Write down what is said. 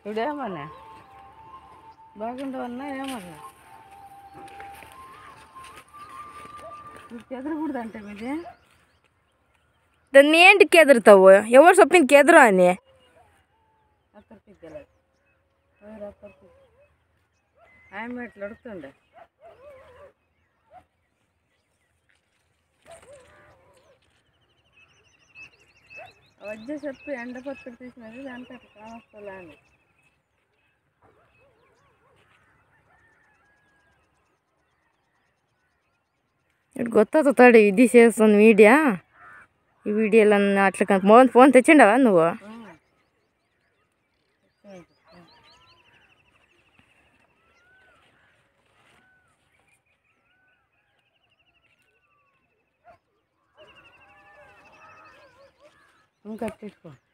ఇప్పుడేమన్నా బాగుండవన్నా ఏమన్నా ఎదురకూడదంటే మీది దాన్ని ఏంటికి ఎదురుతావు? ఎవరు చెప్పింది ఎదురు అని? ఆమె ఎట్లా అడుగుతుండే వద్ద చెప్పి ఎండ పత్తులు తీసినది దానికి అట్లా కానొస్తలే అని ఇటు గుర్తొస్తాడు ఇది చేస్తుంది మీడియా. ఈ వీడియోలో అట్లా ఫోన్ తెచ్చిండవా నువ్వు? ఇంకా తీసుకో.